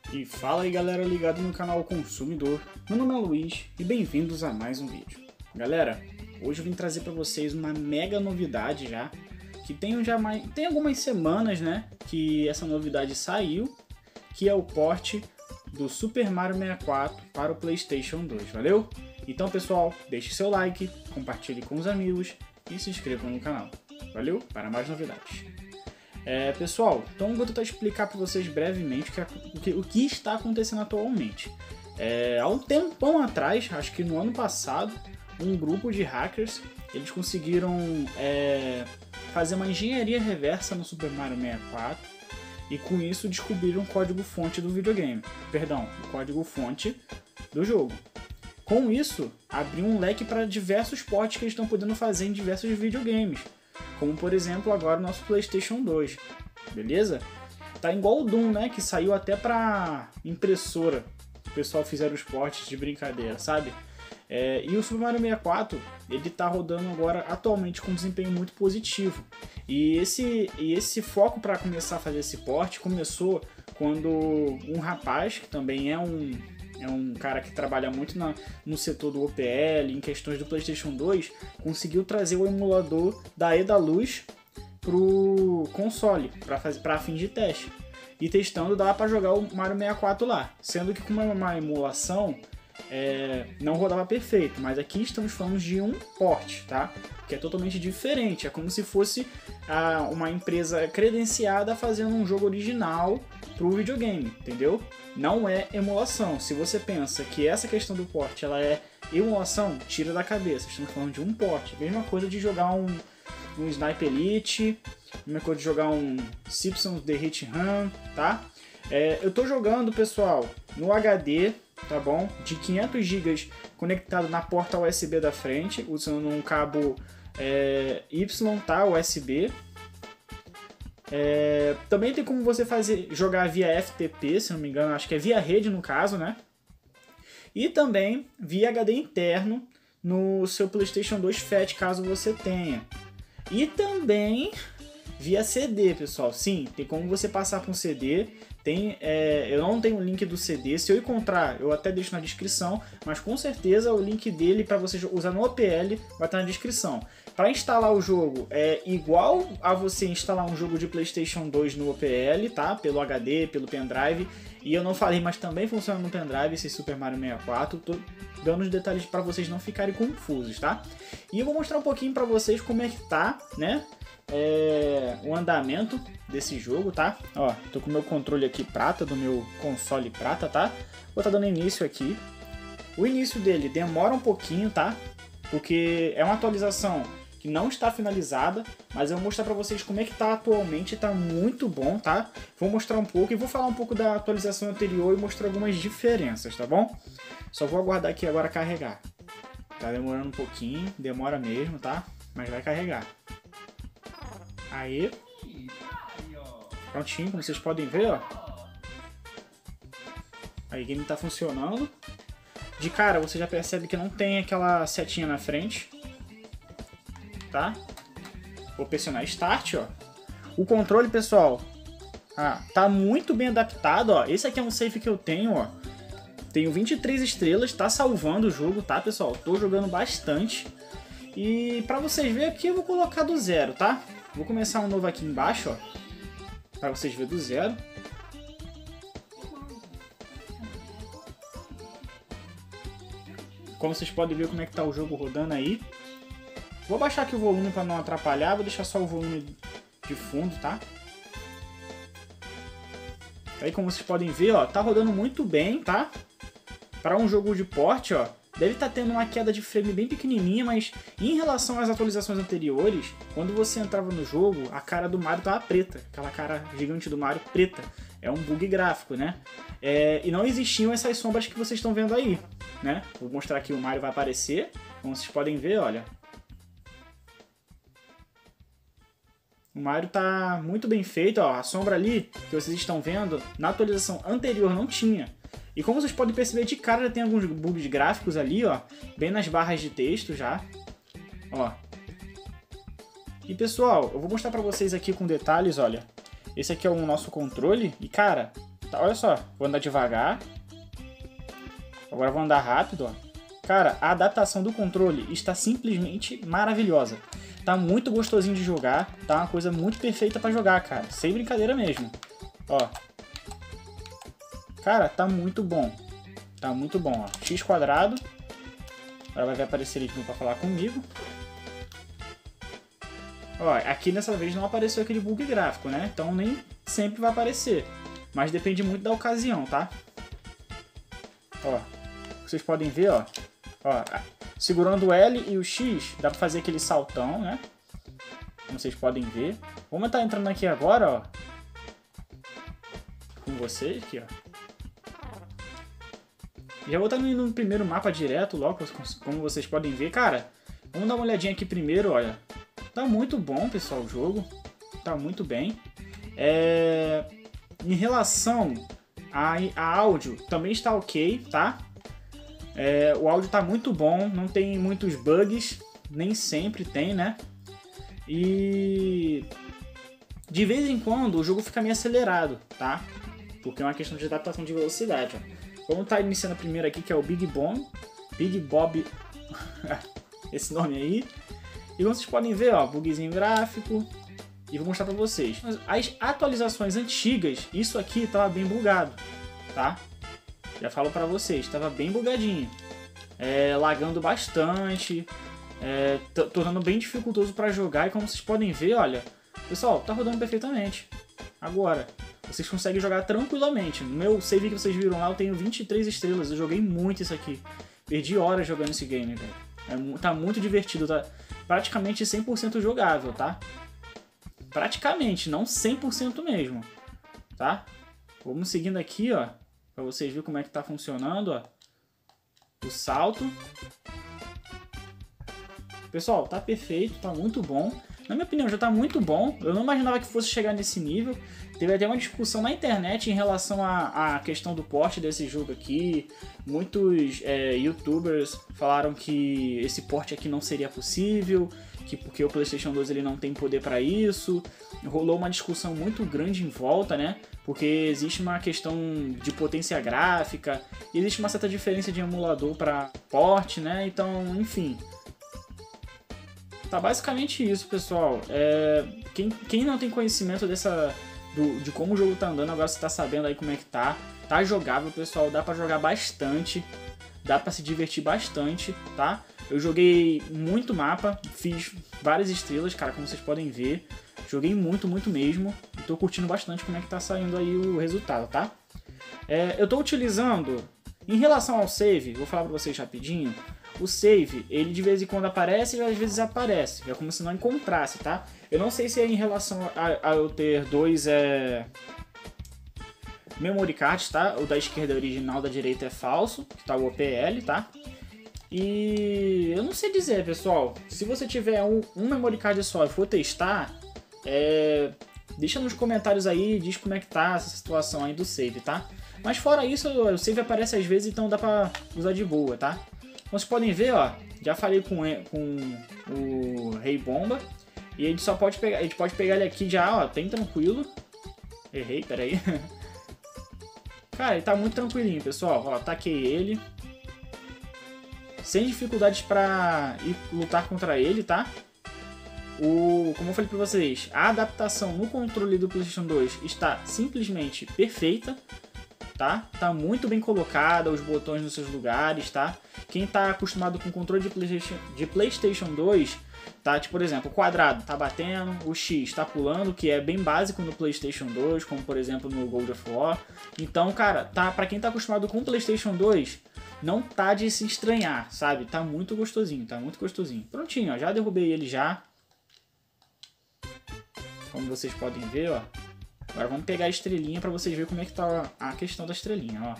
E fala aí galera ligado no canal Consumidor, meu nome é Luiz e bem-vindos a mais um vídeo. Galera, hoje eu vim trazer para vocês uma mega novidade já, que tem algumas semanas, né, que essa novidade saiu, que é o port do Super Mario 64 para o PlayStation 2, valeu? Então pessoal, deixe seu like, compartilhe com os amigos e se inscreva no canal, valeu? Para mais novidades. Pessoal, então eu vou tentar explicar para vocês brevemente o que está acontecendo atualmente. Há um tempão atrás, acho que no ano passado, um grupo de hackers eles conseguiram fazer uma engenharia reversa no Super Mario 64 e com isso descobriram o código-fonte do videogame, perdão, o código-fonte do jogo. Com isso, abriu um leque para diversos ports que eles estão podendo fazer em diversos videogames. Como, por exemplo, agora o nosso PlayStation 2, beleza? Tá igual o Doom, né? Que saiu até pra impressora. O pessoal fizeram os portes de brincadeira, sabe? E o Super Mario 64, ele tá rodando agora atualmente com um desempenho muito positivo. E esse foco para começar a fazer esse port começou quando um rapaz, que também é um cara que trabalha muito no setor do OPL, em questões do PlayStation 2, conseguiu trazer o emulador da Edaluz pro console, para fins de teste. E testando dá para jogar o Mario 64 lá, sendo que como é uma emulação, não rodava perfeito, mas aqui estamos falando de um port, tá? Que é totalmente diferente, é como se fosse uma empresa credenciada fazendo um jogo original pro videogame, entendeu? Não é emulação. Se você pensa que essa questão do port ela é emulação, tira da cabeça. Estamos falando de um port. Mesma coisa de jogar um Sniper Elite, mesma coisa de jogar um Simpsons The Hit Run, tá? Eu tô jogando, pessoal, no HD, tá bom? De 500 GB conectado na porta USB da frente, usando um cabo Y, tá? USB. Também tem como você jogar via FTP, se não me engano, acho que é via rede no caso, né? E também via HD interno no seu PlayStation 2 Fat, caso você tenha. E também via CD, pessoal. Sim, tem como você passar para um CD. Eu não tenho o link do CD, se eu encontrar eu até deixo na descrição, mas com certeza o link dele para você usar no OPL vai estar na descrição. Para instalar o jogo é igual a você instalar um jogo de PlayStation 2 no OPL, tá? Pelo HD, pelo pendrive. E eu não falei, mas também funciona no pendrive esse Super Mario 64. Tô dando os detalhes para vocês não ficarem confusos, tá? E eu vou mostrar um pouquinho para vocês como é que tá, né? O andamento desse jogo, tá? Ó, tô com o meu controle aqui prata, do meu console prata, tá? Vou estar dando início aqui. O início dele demora um pouquinho, tá? Porque é uma atualização que não está finalizada, mas eu vou mostrar pra vocês como é que tá atualmente, tá muito bom, tá? Vou mostrar um pouco e vou falar um pouco da atualização anterior e mostrar algumas diferenças, tá bom? Só vou aguardar aqui agora carregar. Tá demorando um pouquinho, demora mesmo, tá? Mas vai carregar. Aí, prontinho, como vocês podem ver, ó. Aí o game tá funcionando. De cara, você já percebe que não tem aquela setinha na frente, tá? Vou pressionar Start, ó. O controle, pessoal, tá muito bem adaptado, ó. Esse aqui é um save que eu tenho, ó. Tenho 23 estrelas, tá salvando o jogo, tá, pessoal? Tô jogando bastante. E pra vocês verem aqui, eu vou colocar do zero, tá? Vou começar um novo aqui embaixo, ó, para vocês verem do zero. Como vocês podem ver como é que tá o jogo rodando aí. Vou baixar aqui o volume para não atrapalhar, vou deixar só o volume de fundo, tá? Aí como vocês podem ver, ó, tá rodando muito bem, tá? Para um jogo de porte, ó. Deve estar tendo uma queda de frame bem pequenininha, mas em relação às atualizações anteriores, quando você entrava no jogo, a cara do Mario tava preta. Aquela cara gigante do Mario preta. É um bug gráfico, né? E não existiam essas sombras que vocês estão vendo aí, né? Vou mostrar aqui, o Mario vai aparecer. Como vocês podem ver, olha. O Mario tá muito bem feito, ó. A sombra ali que vocês estão vendo, na atualização anterior não tinha. E como vocês podem perceber, de cara já tem alguns bugs gráficos ali, ó, bem nas barras de texto já, ó. E pessoal, eu vou mostrar pra vocês aqui com detalhes, olha. Esse aqui é o nosso controle e, cara, Tá, olha só, vou andar devagar. Agora vou andar rápido, ó. Cara, a adaptação do controle está simplesmente maravilhosa. Tá muito gostosinho de jogar, tá uma coisa muito perfeita pra jogar, cara. Sem brincadeira mesmo. Ó. Cara, tá muito bom. Tá muito bom, ó. X quadrado. Agora vai aparecer ele pra falar comigo. Ó, aqui dessa vez não apareceu aquele bug gráfico, né? Então nem sempre vai aparecer. Mas depende muito da ocasião, tá? Ó, vocês podem ver, ó. Ó, segurando o L e o X, dá pra fazer aquele saltão, né? Como vocês podem ver. Vamos estar entrando aqui agora, ó. Com vocês, aqui, ó. Já vou estar indo no primeiro mapa direto, logo, como vocês podem ver. Cara, vamos dar uma olhadinha aqui primeiro, olha. Tá muito bom, pessoal, o jogo. Tá muito bem. Em relação a áudio, também está ok, tá? O áudio tá muito bom, não tem muitos bugs, nem sempre tem, né? E de vez em quando o jogo fica meio acelerado, tá? Porque é uma questão de adaptação de velocidade, ó. Vamos estar iniciando a primeira aqui, que é o Big Bob, esse nome aí. E como vocês podem ver, ó, bugzinho gráfico. E vou mostrar pra vocês. As atualizações antigas, isso aqui tava bem bugado, tá? Já falo pra vocês, tava bem bugadinho. Lagando bastante. Tornando bem dificultoso pra jogar. E como vocês podem ver, olha, pessoal, tá rodando perfeitamente. Agora, vocês conseguem jogar tranquilamente. No meu save que vocês viram lá, eu tenho 23 estrelas. Eu joguei muito isso aqui. Perdi horas jogando esse game, velho. Tá muito divertido, tá praticamente 100% jogável, tá? Praticamente, não 100% mesmo, tá? Vamos seguindo aqui, ó, pra vocês verem como é que tá funcionando, ó. O salto. Pessoal, tá perfeito, tá muito bom. Na minha opinião, já tá muito bom. Eu não imaginava que fosse chegar nesse nível. Teve até uma discussão na internet em relação à questão do porte desse jogo aqui. Muitos youtubers falaram que esse porte aqui não seria possível, porque o PlayStation 2 ele não tem poder para isso. Rolou uma discussão muito grande em volta, né? Porque existe uma questão de potência gráfica, existe uma certa diferença de emulador para porte, né? Então, enfim. Tá basicamente isso, pessoal. Quem não tem conhecimento de como o jogo tá andando, agora você tá sabendo aí como é que tá. Tá jogável, pessoal. Dá pra jogar bastante. Dá pra se divertir bastante, tá? Eu joguei muito mapa. Fiz várias estrelas, cara, como vocês podem ver. Joguei muito, muito mesmo. E tô curtindo bastante como é que tá saindo aí o resultado, tá? Eu tô utilizando... Em relação ao save, vou falar pra vocês rapidinho. O save, ele de vez em quando aparece e às vezes aparece. É como se não encontrasse, tá? Eu não sei se é em relação a eu ter dois memory cards, tá? O da esquerda é original, da direita é falso, que tá o OPL, tá? E eu não sei dizer, pessoal. Se você tiver um memory card só e for testar, deixa nos comentários aí, diz como é que tá essa situação aí do save, tá? Mas fora isso, o save aparece às vezes, então dá pra usar de boa, tá? Como vocês podem ver, ó, já falei com o Rei Bomba. E a gente só pode pegar, ele aqui já, ó, bem tranquilo. Errei, peraí. Cara, ele tá muito tranquilinho, pessoal. Ó, ataquei ele. Sem dificuldades pra ir lutar contra ele, tá? Como eu falei pra vocês, a adaptação no controle do PlayStation 2 está simplesmente perfeita. Tá? Tá muito bem colocada, os botões nos seus lugares, tá? Quem tá acostumado com o controle de PlayStation 2, tá? Tipo, por exemplo, o quadrado tá batendo, o X tá pulando, que é bem básico no PlayStation 2, como por exemplo no God of War. Então, cara, pra quem tá acostumado com o PlayStation 2, não tá de se estranhar, sabe? Tá muito gostosinho, tá muito gostosinho. Prontinho, ó, já derrubei ele já. Como vocês podem ver, ó. Agora vamos pegar a estrelinha para vocês verem como é que tá a questão da estrelinha, ó.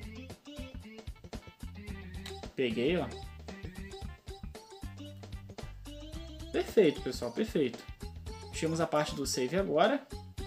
Peguei, ó. Perfeito, pessoal, perfeito. Fechamos a parte do save agora.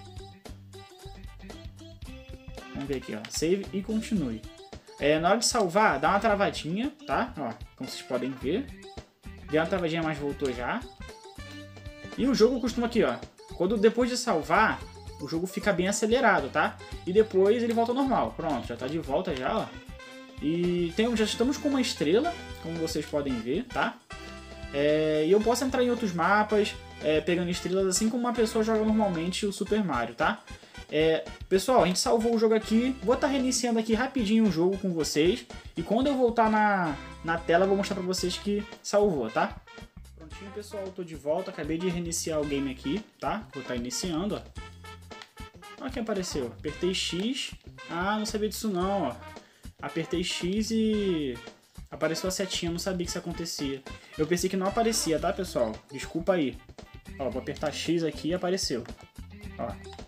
Vamos ver aqui, ó. Save e continue. Na hora de salvar, dá uma travadinha, tá? Ó, como vocês podem ver. Deu uma travadinha, mas voltou já. E o jogo costuma aqui, ó. Depois de salvar... o jogo fica bem acelerado, tá? E depois ele volta ao normal. Pronto, já tá de volta já, ó. E já estamos com uma estrela, como vocês podem ver, tá? E eu posso entrar em outros mapas, pegando estrelas, assim como uma pessoa joga normalmente o Super Mario, tá? Pessoal, a gente salvou o jogo aqui. Vou estar reiniciando aqui rapidinho o jogo com vocês. E quando eu voltar na tela, eu vou mostrar pra vocês que salvou, tá? Prontinho, pessoal, eu tô de volta. Acabei de reiniciar o game aqui, tá? Vou estar iniciando, ó. Olha quem apareceu. Apertei X. Ah, não sabia disso não, ó. Apertei X e apareceu a setinha, não sabia que isso acontecia. Eu pensei que não aparecia, tá, pessoal? Desculpa aí. Ó, vou apertar X aqui e apareceu. Ó.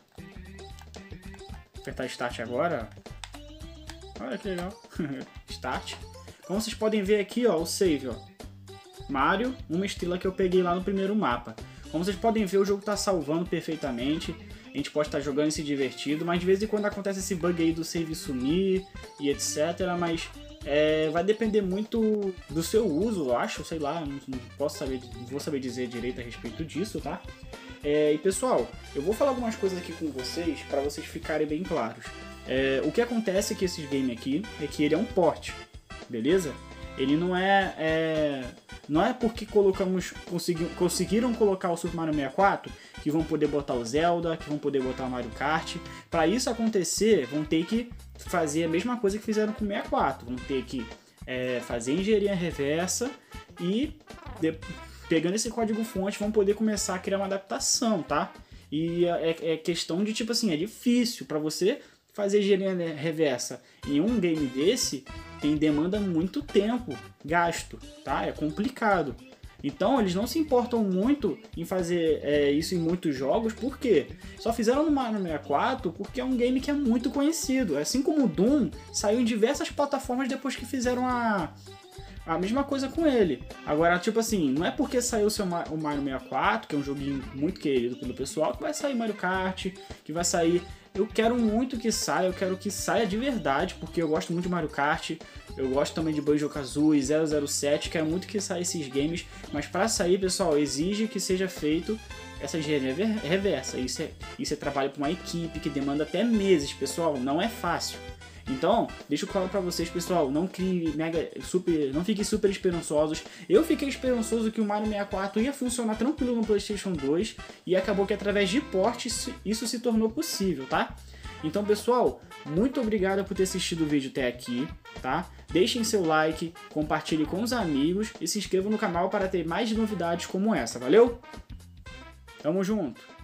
Vou apertar Start agora, ó. Olha que legal. Start. Como vocês podem ver aqui, ó, o save, ó. Mario, uma estrela que eu peguei lá no primeiro mapa. Como vocês podem ver, o jogo tá salvando perfeitamente. A gente pode estar jogando e se divertindo, mas de vez em quando acontece esse bug aí do save sumir e etc. Mas vai depender muito do seu uso, eu acho, sei lá, não vou saber dizer direito a respeito disso, tá? E pessoal, eu vou falar algumas coisas aqui com vocês para vocês ficarem bem claros. O que acontece com esses games aqui é que ele é um port, beleza? Ele não é porque conseguiram colocar o Super Mario 64 que vão poder botar o Zelda, que vão poder botar o Mario Kart. Para isso acontecer, vão ter que fazer a mesma coisa que fizeram com o 64. Vão ter que fazer engenharia reversa e, pegando esse código-fonte, vão poder começar a criar uma adaptação, tá? E é questão de, tipo assim, é difícil para você fazer engenharia reversa em um game desse. Demanda muito tempo gasto, tá? É complicado. Então eles não se importam muito em fazer isso em muitos jogos, por quê? Só fizeram no Mario 64 porque é um game que é muito conhecido. Assim como o Doom saiu em diversas plataformas depois que fizeram a mesma coisa com ele. Agora, tipo assim, não é porque saiu o Mario 64, que é um joguinho muito querido pelo pessoal, que vai sair Mario Kart, que vai sair... Eu quero muito que saia, eu quero que saia de verdade, porque eu gosto muito de Mario Kart, eu gosto também de Banjo-Kazooie, 007, quero muito que saia esses games, mas para sair, pessoal, exige que seja feito essa engenharia reversa. Isso é trabalho para uma equipe que demanda até meses, pessoal, não é fácil. Então, deixa eu falar pra vocês, pessoal, não fiquem super esperançosos. Eu fiquei esperançoso que o Mario 64 ia funcionar tranquilo no PlayStation 2 e acabou que através de portes isso se tornou possível, tá? Então, pessoal, muito obrigado por ter assistido o vídeo até aqui, tá? Deixem seu like, compartilhe com os amigos e se inscrevam no canal para ter mais novidades como essa, valeu? Tamo junto!